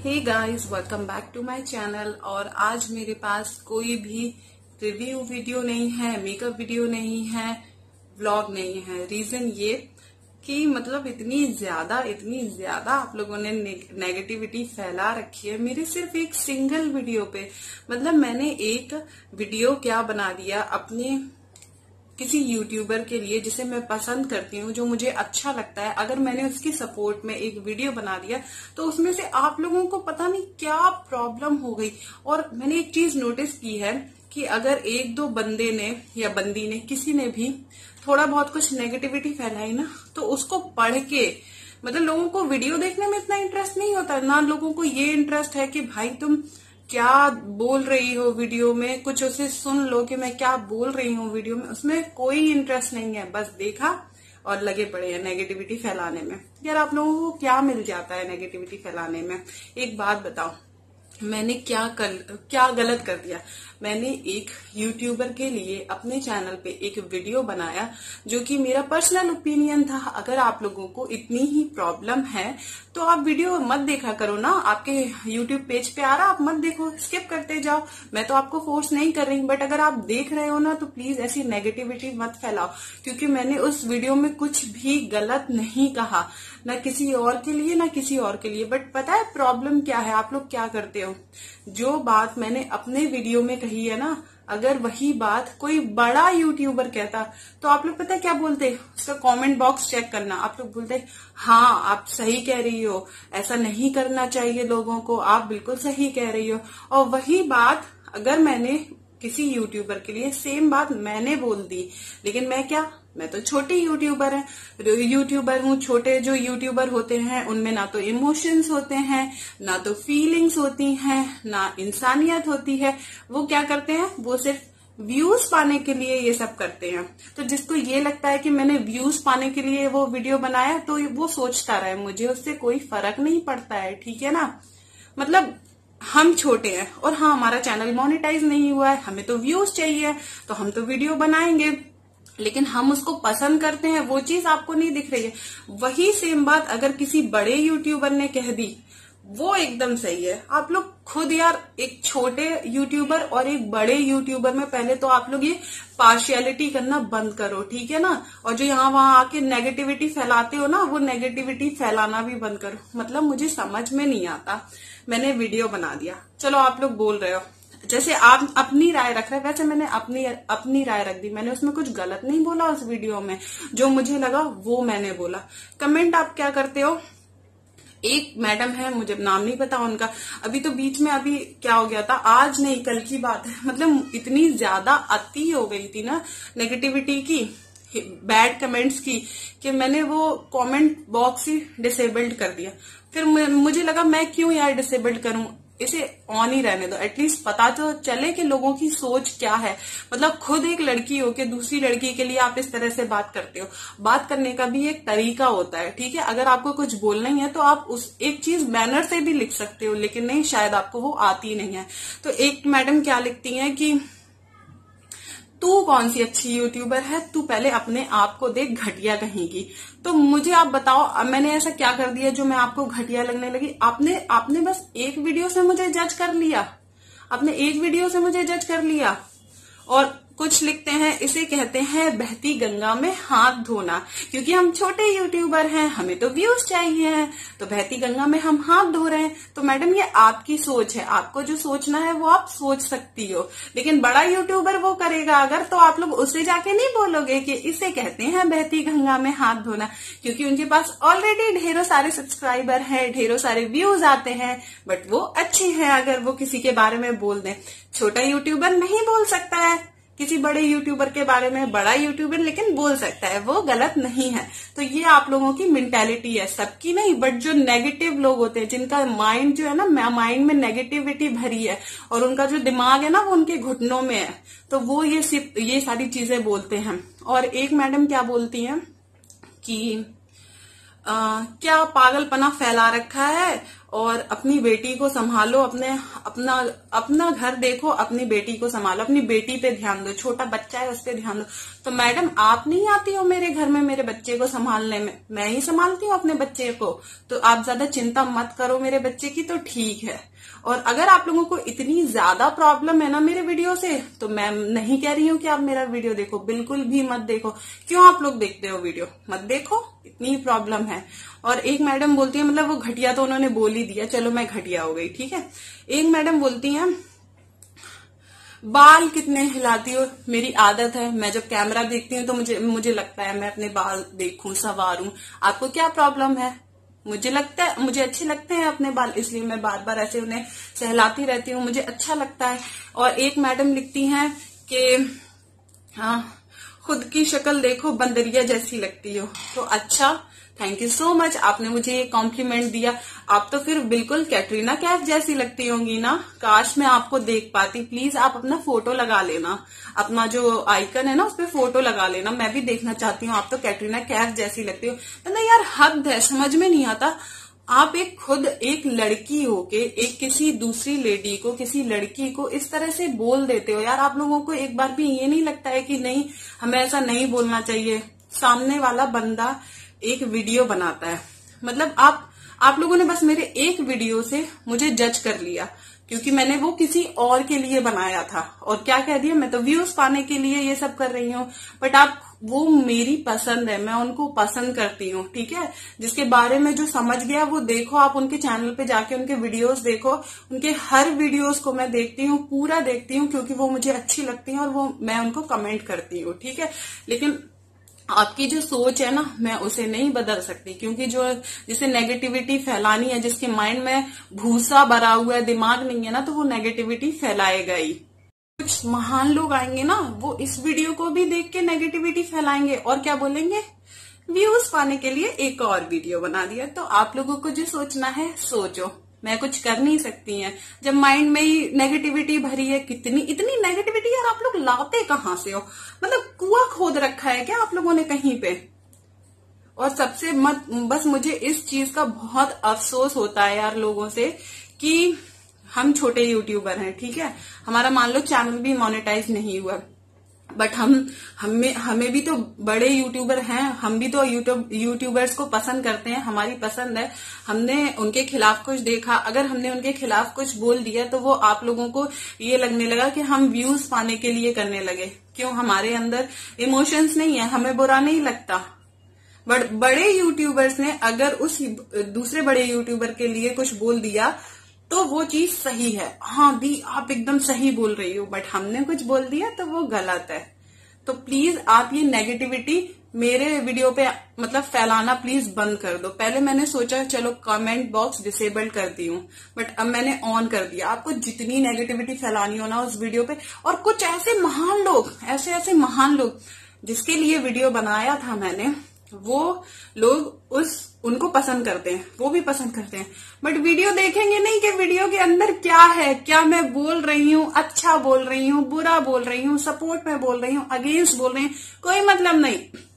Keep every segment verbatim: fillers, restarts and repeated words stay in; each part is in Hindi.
Hey guys, welcome back to my channel. और आज मेरे पास कोई भी रिव्यू वीडियो नहीं है, मेकअप वीडियो नहीं है, व्लॉग नहीं है। रीजन ये कि मतलब इतनी ज्यादा इतनी ज्यादा आप लोगों ने नेगेटिविटी फैला रखी है मेरे सिर्फ एक सिंगल वीडियो पे। मतलब मैंने एक वीडियो क्या बना दिया अपने किसी यूट्यूबर के लिए जिसे मैं पसंद करती हूँ, जो मुझे अच्छा लगता है। अगर मैंने उसकी सपोर्ट में एक वीडियो बना दिया तो उसमें से आप लोगों को पता नहीं क्या प्रॉब्लम हो गई। और मैंने एक चीज नोटिस की है कि अगर एक दो बंदे ने या बंदी ने किसी ने भी थोड़ा बहुत कुछ नेगेटिविटी फैलाई ना, तो उसको पढ़ के मतलब लोगों को वीडियो देखने में इतना इंटरेस्ट नहीं होता ना। लोगों को ये इंटरेस्ट है कि भाई तुम क्या बोल रही हो वीडियो में, कुछ उसे सुन लो कि मैं क्या बोल रही हूँ वीडियो में। उसमें कोई इंटरेस्ट नहीं है, बस देखा और लगे पड़े हैं नेगेटिविटी फैलाने में। यार आप लोगों को क्या मिल जाता है नेगेटिविटी फैलाने में? एक बात बताओ, मैंने क्या कर, क्या गलत कर दिया? मैंने एक यूट्यूबर के लिए अपने चैनल पे एक वीडियो बनाया जो कि मेरा पर्सनल ओपिनियन था। अगर आप लोगों को इतनी ही प्रॉब्लम है तो आप वीडियो मत देखा करो ना। आपके यूट्यूब पेज पे आ रहा, आप मत देखो, स्किप करते जाओ। मैं तो आपको फोर्स नहीं कर रही, बट अगर आप देख रहे हो ना तो प्लीज ऐसी नेगेटिविटी मत फैलाओ, क्योंकि मैंने उस वीडियो में कुछ भी गलत नहीं कहा, ना किसी और के लिए ना किसी और के लिए। बट पता है प्रॉब्लम क्या है? आप लोग क्या करते हो, जो बात मैंने अपने वीडियो में कही है ना, अगर वही बात कोई बड़ा यूट्यूबर कहता तो आप लोग पता है क्या बोलते? उसका कमेंट बॉक्स चेक करना। आप लोग बोलते हाँ आप सही कह रही हो, ऐसा नहीं करना चाहिए लोगों को, आप बिल्कुल सही कह रही हो। और वही बात अगर मैंने किसी यूट्यूबर के लिए सेम बात मैंने बोल दी, लेकिन मैं क्या, मैं तो छोटी यूट्यूबर है यूट्यूबर हूँ। छोटे जो यूट्यूबर होते हैं उनमें ना तो इमोशंस होते हैं, ना तो फीलिंग्स होती हैं, ना इंसानियत होती है। वो क्या करते हैं, वो सिर्फ व्यूज पाने के लिए ये सब करते हैं। तो जिसको ये लगता है कि मैंने व्यूज पाने के लिए वो वीडियो बनाया तो वो सोचता रहे, मुझे उससे कोई फर्क नहीं पड़ता है, ठीक है ना। मतलब हम छोटे हैं और हाँ हमारा चैनल मोनेटाइज नहीं हुआ है, हमें तो व्यूज चाहिए तो हम तो वीडियो बनाएंगे, लेकिन हम उसको पसंद करते हैं, वो चीज आपको नहीं दिख रही है। वही सेम बात अगर किसी बड़े यूट्यूबर ने कह दी, वो एकदम सही है। आप लोग खुद यार, एक छोटे यूट्यूबर और एक बड़े यूट्यूबर में पहले तो आप लोग ये पार्शियलिटी करना बंद करो, ठीक है ना। और जो यहाँ वहां आके नेगेटिविटी फैलाते हो ना, वो नेगेटिविटी फैलाना भी बंद करो। मतलब मुझे समझ में नहीं आता, मैंने वीडियो बना दिया, चलो आप लोग बोल रहे हो जैसे आप अपनी राय रख रहे हैं, वैसे मैंने अपनी अपनी राय रख दी। मैंने उसमें कुछ गलत नहीं बोला उस वीडियो में, जो मुझे लगा वो मैंने बोला। कमेंट आप क्या करते हो? एक मैडम है, मुझे नाम नहीं पता उनका, अभी तो बीच में अभी क्या हो गया था, आज नहीं कल की बात है, मतलब इतनी ज्यादा अति हो गई थी ना नेगेटिविटी की, बैड कमेंट्स की, कि मैंने वो कमेंट बॉक्स ही डिसेबल्ड कर दिया। फिर मुझे लगा मैं क्यों यार डिसेबल्ड करूं, इसे ऑन ही रहने दो, एटलीस्ट पता तो चले कि लोगों की सोच क्या है। मतलब खुद एक लड़की हो के दूसरी लड़की के लिए आप इस तरह से बात करते हो। बात करने का भी एक तरीका होता है, ठीक है। अगर आपको कुछ बोलना ही है तो आप उस एक चीज बैनर से भी लिख सकते हो, लेकिन नहीं, शायद आपको वो आती नहीं है। तो एक मैडम क्या लिखती हैं कि तू कौन सी अच्छी यूट्यूबर है, तू पहले अपने आप को देख, घटिया कहेगी। तो मुझे आप बताओ मैंने ऐसा क्या कर दिया जो मैं आपको घटिया लगने लगी? आपने आपने बस एक वीडियो से मुझे जज कर लिया, आपने एक वीडियो से मुझे जज कर लिया। और कुछ लिखते हैं, इसे कहते हैं बहती गंगा में हाथ धोना, क्योंकि हम छोटे यूट्यूबर हैं, हमें तो व्यूज चाहिए हैं, तो बहती गंगा में हम हाथ धो रहे हैं। तो मैडम ये आपकी सोच है, आपको जो सोचना है वो आप सोच सकती हो, लेकिन बड़ा यूट्यूबर वो करेगा अगर, तो आप लोग उससे जाके नहीं बोलोगे कि इसे कहते हैं बहती गंगा में हाथ धोना, क्योंकि उनके पास ऑलरेडी ढेरों सारे सब्सक्राइबर हैं, ढेरों सारे व्यूज आते हैं, बट वो अच्छे हैं अगर वो किसी के बारे में बोल दें। छोटा यूट्यूबर नहीं बोल सकता है किसी बड़े यूट्यूबर के बारे में, बड़ा यूट्यूबर लेकिन बोल सकता है, वो गलत नहीं है। तो ये आप लोगों की मेंटालिटी है, सबकी नहीं, बट जो नेगेटिव लोग होते हैं, जिनका माइंड जो है ना, माइंड में नेगेटिविटी भरी है और उनका जो दिमाग है ना वो उनके घुटनों में है, तो वो ये सिर्फ ये सारी चीजें बोलते हैं। और एक मैडम क्या बोलती हैं कि आ, क्या पागलपना फैला रखा है और अपनी बेटी को संभालो, अपने अपना अपना घर देखो, अपनी बेटी को संभालो, अपनी बेटी पे ध्यान दो, छोटा बच्चा है उस पे ध्यान दो। तो मैडम आप नहीं आती हो मेरे घर में मेरे बच्चे को संभालने में, मैं ही संभालती हूँ अपने बच्चे को, तो आप ज्यादा चिंता मत करो मेरे बच्चे की, तो ठीक है। और अगर आप लोगों को इतनी ज्यादा प्रॉब्लम है ना मेरे वीडियो से, तो मैं नहीं कह रही हूँ कि आप मेरा वीडियो देखो, बिल्कुल भी मत देखो। क्यों आप लोग देखते हो वीडियो? मत देखो, इतनी प्रॉब्लम है। और एक मैडम बोलती है, मतलब वो घटिया तो उन्होंने बोल ही दिया, चलो मैं घटिया हो गई, ठीक है। एक मैडम बोलती है बाल कितने हिलाती हो। मेरी आदत है, मैं जब कैमरा देखती हूँ तो मुझे मुझे लगता है मैं अपने बाल देखूं, संवारूं। आपको क्या प्रॉब्लम है? मुझे लगता है, मुझे अच्छे लगते हैं अपने बाल, इसलिए मैं बार बार ऐसे उन्हें सहलाती रहती हूँ, मुझे अच्छा लगता है। और एक मैडम लिखती हैं कि हाँ, खुद की शक्ल देखो बंदरिया जैसी लगती हो। तो अच्छा, थैंक यू सो मच, आपने मुझे ये कॉम्प्लीमेंट दिया। आप तो फिर बिल्कुल कैटरीना कैफ जैसी लगती होंगी ना। काश मैं आपको देख पाती। प्लीज आप अपना फोटो लगा लेना, अपना जो आइकन है ना उस पर फोटो लगा लेना, मैं भी देखना चाहती हूँ। आप तो कैटरीना कैफ जैसी लगती हो। तो ना यार, हद है, समझ में नहीं आता। आप एक खुद एक लड़की होके एक किसी दूसरी लेडी को, किसी लड़की को इस तरह से बोल देते हो यार। आप लोगों को एक बार भी ये नहीं लगता है कि नहीं, हमें ऐसा नहीं बोलना चाहिए? सामने वाला बंदा एक वीडियो बनाता है, मतलब आप आप लोगों ने बस मेरे एक वीडियो से मुझे जज कर लिया, क्योंकि मैंने वो किसी और के लिए बनाया था। और क्या कह दिया, मैं तो व्यूज पाने के लिए ये सब कर रही हूँ। बट आप, वो मेरी पसंद है, मैं उनको पसंद करती हूँ, ठीक है। जिसके बारे में जो समझ गया वो देखो, आप उनके चैनल पे जाके उनके वीडियोस देखो। उनके हर वीडियोस को मैं देखती हूँ, पूरा देखती हूँ, क्योंकि वो मुझे अच्छी लगती है और वो मैं उनको कमेंट करती हूँ, ठीक है। लेकिन आपकी जो सोच है ना, मैं उसे नहीं बदल सकती, क्योंकि जो जिसे नेगेटिविटी फैलानी है, जिसके माइंड में भूसा भरा हुआ है, दिमाग नहीं है ना, तो वो नेगेटिविटी फैलाएगा ही। कुछ महान लोग आएंगे ना, वो इस वीडियो को भी देख के नेगेटिविटी फैलाएंगे और क्या बोलेंगे, व्यूज पाने के लिए एक और वीडियो बना दिया। तो आप लोगों को जो सोचना है सोचो, मैं कुछ कर नहीं सकती है जब माइंड में ही नेगेटिविटी भरी है। कितनी इतनी नेगेटिविटी यार आप लोग लाते कहां से हो? मतलब कुआं खोद रखा है क्या आप लोगों ने कहीं पे? और सबसे मत बस मुझे इस चीज का बहुत अफसोस होता है यार लोगों से, कि हम छोटे यूट्यूबर हैं, ठीक है, हमारा मान लो चैनल भी मोनेटाइज नहीं हुआ, बट हम हमें हमें भी तो बड़े यूट्यूबर हैं, हम भी तो यूट्यूब यूट्यूबर्स को पसंद करते हैं, हमारी पसंद है। हमने उनके खिलाफ कुछ देखा, अगर हमने उनके खिलाफ कुछ बोल दिया तो वो आप लोगों को ये लगने लगा कि हम व्यूज पाने के लिए करने लगे। क्यों? हमारे अंदर इमोशंस नहीं है, हमें बुरा नहीं लगता। बट बड़े यूट्यूबर्स ने अगर उस दूसरे बड़े यूट्यूबर के लिए कुछ बोल दिया तो वो चीज सही है, हाँ दी आप एकदम सही बोल रही हो, बट हमने कुछ बोल दिया तो वो गलत है। तो प्लीज आप ये नेगेटिविटी मेरे वीडियो पे मतलब फैलाना प्लीज बंद कर दो। पहले मैंने सोचा चलो कमेंट बॉक्स डिसेबल कर दी हूँ, बट अब मैंने ऑन कर दिया। आपको जितनी नेगेटिविटी फैलानी हो ना उस वीडियो पे, और कुछ ऐसे महान लोग, ऐसे ऐसे महान लोग जिसके लिए वीडियो बनाया था मैंने, वो लोग उस उनको पसंद करते हैं, वो भी पसंद करते हैं, बट वीडियो देखेंगे नहीं कि वीडियो के अंदर क्या है, क्या मैं बोल रही हूँ, अच्छा बोल रही हूँ, बुरा बोल रही हूँ, सपोर्ट में बोल रही हूँ, अगेंस्ट बोल रही हूँ, कोई मतलब नहीं।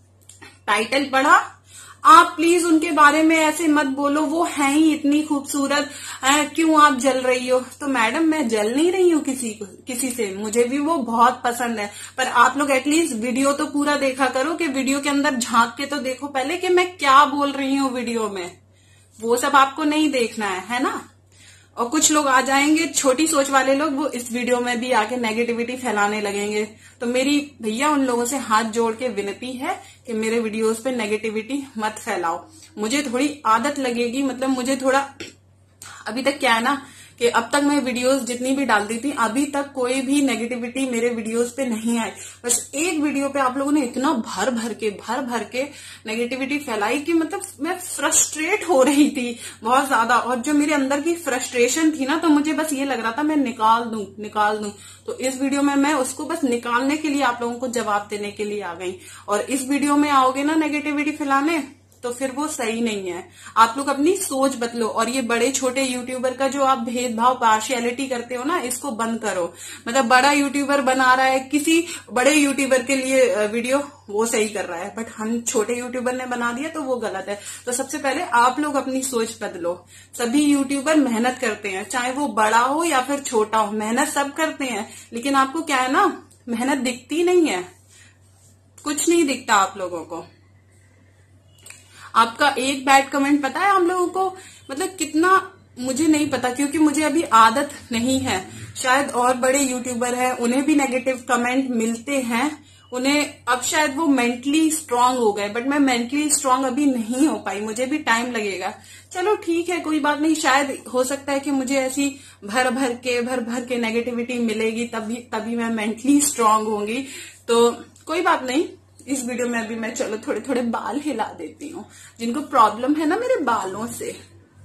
टाइटल पढ़ा, आप प्लीज उनके बारे में ऐसे मत बोलो, वो है ही इतनी खूबसूरत, क्यों आप जल रही हो? तो मैडम मैं जल नहीं रही हूँ किसी को किसी से, मुझे भी वो बहुत पसंद है, पर आप लोग एटलीस्ट वीडियो तो पूरा देखा करो, कि वीडियो के अंदर झांक के तो देखो पहले कि मैं क्या बोल रही हूँ वीडियो में। वो सब आपको नहीं देखना है, है ना। और कुछ लोग आ जाएंगे, छोटी सोच वाले लोग, वो इस वीडियो में भी आके नेगेटिविटी फैलाने लगेंगे। तो मेरी भैया उन लोगों से हाथ जोड़ के विनती है कि मेरे वीडियोस पे नेगेटिविटी मत फैलाओ। मुझे थोड़ी आदत लगेगी, मतलब मुझे थोड़ा, अभी तक क्या है ना कि अब तक मैं वीडियोस जितनी भी डालती थी, अभी तक कोई भी नेगेटिविटी मेरे वीडियोस पे नहीं आई। बस एक वीडियो पे आप लोगों ने इतना भर भर के भर भर के नेगेटिविटी फैलाई कि मतलब मैं फ्रस्ट्रेट हो रही थी बहुत ज्यादा। और जो मेरे अंदर की फ्रस्ट्रेशन थी ना, तो मुझे बस ये लग रहा था मैं निकाल दूं निकाल दूं। तो इस वीडियो में मैं उसको बस निकालने के लिए आप लोगों को जवाब देने के लिए आ गई। और इस वीडियो में आओगे ना नेगेटिविटी फैलाने, तो फिर वो सही नहीं है। आप लोग अपनी सोच बदलो और ये बड़े छोटे यूट्यूबर का जो आप भेदभाव पार्शियलिटी करते हो ना, इसको बंद करो। मतलब बड़ा यूट्यूबर बना रहा है किसी बड़े यूट्यूबर के लिए वीडियो, वो सही कर रहा है, बट हम छोटे यूट्यूबर ने बना दिया तो वो गलत है। तो सबसे पहले आप लोग अपनी सोच बदलो। सभी यूट्यूबर मेहनत करते हैं, चाहे वो बड़ा हो या फिर छोटा हो, मेहनत सब करते हैं, लेकिन आपको क्या है ना, मेहनत दिखती नहीं है, कुछ नहीं दिखता आप लोगों को। आपका एक बैड कमेंट पता है हम लोगों को मतलब कितना, मुझे नहीं पता क्योंकि मुझे अभी आदत नहीं है। शायद और बड़े यूट्यूबर हैं, उन्हें भी नेगेटिव कमेंट मिलते हैं, उन्हें अब शायद वो मेंटली स्ट्रांग हो गए, बट मैं मेंटली स्ट्रांग अभी नहीं हो पाई, मुझे भी टाइम लगेगा। चलो ठीक है, कोई बात नहीं, शायद हो सकता है कि मुझे ऐसी भर भर के भर भर के नेगेटिविटी मिलेगी, तभी तभी मैं मेंटली स्ट्रांग होंगी। तो कोई बात नहीं, इस वीडियो में अभी मैं चलो थोड़े थोड़े बाल हिला देती हूँ। जिनको प्रॉब्लम है ना मेरे बालों से,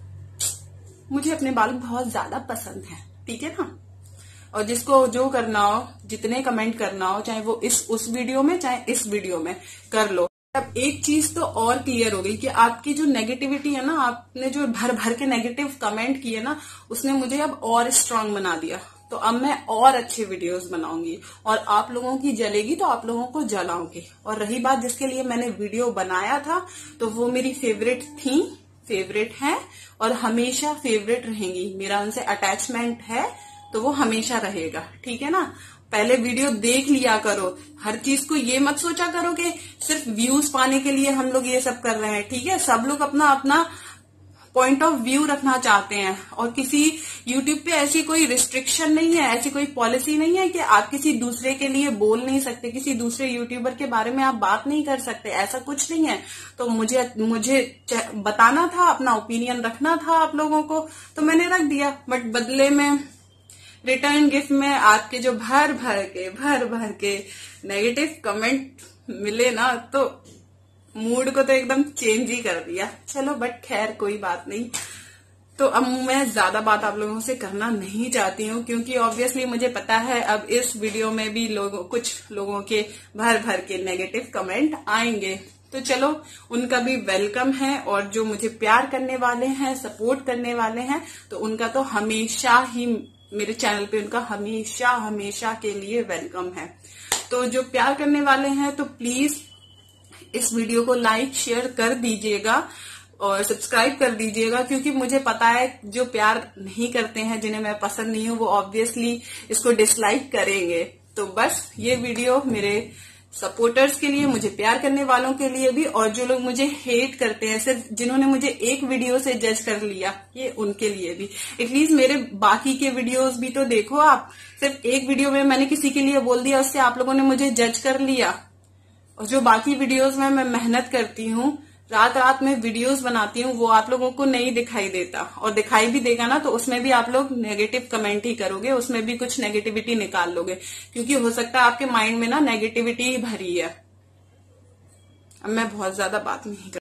मुझे अपने बाल बहुत ज्यादा पसंद है, ठीक है ना। और जिसको जो करना हो, जितने कमेंट करना हो, चाहे वो इस उस वीडियो में चाहे इस वीडियो में कर लो। अब एक चीज तो और क्लियर हो गई कि आपकी जो नेगेटिविटी है ना, आपने जो भर भर के नेगेटिव कमेंट किए ना, उसने मुझे अब और स्ट्रांग बना दिया। तो अब मैं और अच्छे वीडियोस बनाऊंगी और आप लोगों की जलेगी तो आप लोगों को जलाऊंगी। और रही बात जिसके लिए मैंने वीडियो बनाया था, तो वो मेरी फेवरेट थी, फेवरेट है और हमेशा फेवरेट रहेंगी। मेरा उनसे अटैचमेंट है तो वो हमेशा रहेगा, ठीक है ना। पहले वीडियो देख लिया करो, हर चीज को ये मत सोचा करो कि सिर्फ व्यूज पाने के लिए हम लोग ये सब कर रहे हैं, ठीक है। सब लोग अपना अपना पॉइंट ऑफ व्यू रखना चाहते हैं और किसी यूट्यूब पे ऐसी कोई रिस्ट्रिक्शन नहीं है, ऐसी कोई पॉलिसी नहीं है कि आप किसी दूसरे के लिए बोल नहीं सकते, किसी दूसरे यूट्यूबर के बारे में आप बात नहीं कर सकते, ऐसा कुछ नहीं है। तो मुझे मुझे बताना था, अपना ओपिनियन रखना था आप लोगों को, तो मैंने रख दिया। बट बदले में रिटर्न गिफ्ट में आपके जो भर भर के भर भर के नेगेटिव कमेंट मिले ना, तो मूड को तो एकदम चेंज ही कर दिया। चलो बट खैर कोई बात नहीं। तो अब मैं ज्यादा बात आप लोगों से करना नहीं चाहती हूँ क्योंकि ऑब्वियसली मुझे पता है अब इस वीडियो में भी लोगों कुछ लोगों के भर भर के नेगेटिव कमेंट आएंगे। तो चलो उनका भी वेलकम है, और जो मुझे प्यार करने वाले हैं, सपोर्ट करने वाले हैं, तो उनका तो हमेशा ही मेरे चैनल पे उनका हमेशा हमेशा के लिए वेलकम है। तो जो प्यार करने वाले हैं तो प्लीज इस वीडियो को लाइक शेयर कर दीजिएगा और सब्सक्राइब कर दीजिएगा, क्योंकि मुझे पता है जो प्यार नहीं करते हैं, जिन्हें मैं पसंद नहीं हूँ, वो ऑब्वियसली इसको डिसलाइक करेंगे। तो बस ये वीडियो मेरे सपोर्टर्स के लिए, मुझे प्यार करने वालों के लिए भी, और जो लोग मुझे हेट करते हैं, सिर्फ जिन्होंने मुझे एक वीडियो से जज कर लिया, ये उनके लिए भी। एटलीस्ट मेरे बाकी के वीडियोस भी तो देखो आप। सिर्फ एक वीडियो में मैंने किसी के लिए बोल दिया, उससे आप लोगों ने मुझे जज कर लिया। और जो बाकी वीडियोस में मैं मेहनत करती हूँ, रात रात में वीडियोस बनाती हूँ, वो आप लोगों को नहीं दिखाई देता। और दिखाई भी देगा ना तो उसमें भी आप लोग नेगेटिव कमेंट ही करोगे, उसमें भी कुछ नेगेटिविटी निकाल लोगे, क्योंकि हो सकता है आपके माइंड में ना नेगेटिविटी भरी है। अब मैं बहुत ज्यादा बात नहीं कर